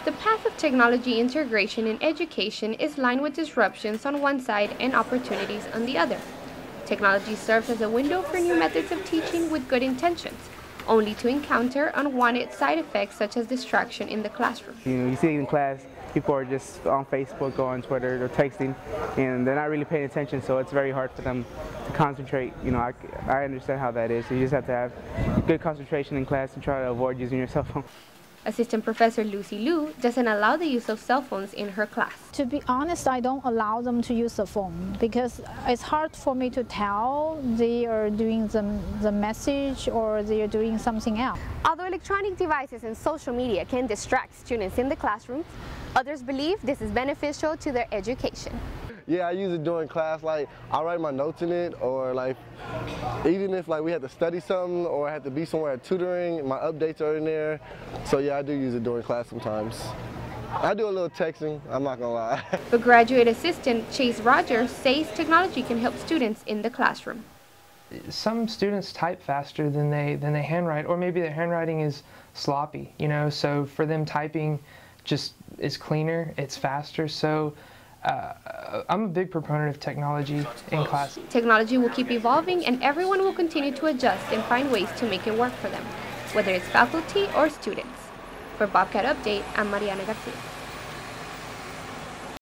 The path of technology integration in education is lined with disruptions on one side and opportunities on the other. Technology serves as a window for new methods of teaching with good intentions, only to encounter unwanted side effects such as distraction in the classroom. You see in class, people are just on Facebook or on Twitter or texting, and they're not really paying attention, so it's very hard for them to concentrate. I understand how that is. So you just have to have good concentration in class and try to avoid using your cell phone. Assistant Professor Lucy Liu doesn't allow the use of cell phones in her class. To be honest, I don't allow them to use the phone because it's hard for me to tell they are doing the message or they are doing something else. Although electronic devices and social media can distract students in the classroom, others believe this is beneficial to their education. Yeah, I use it during class. Like, I write my notes in it, or like, even if we had to study something or I had to be somewhere at tutoring, my updates are in there. So yeah, I do use it during class sometimes. I do a little texting, I'm not gonna lie. But graduate assistant Chase Rogers says technology can help students in the classroom. Some students type faster than they handwrite, or maybe their handwriting is sloppy, so for them typing just is cleaner, it's faster. So I'm a big proponent of technology in class. Technology will keep evolving and everyone will continue to adjust and find ways to make it work for them, whether it's faculty or students. For Bobcat Update, I'm Mariana Garcia.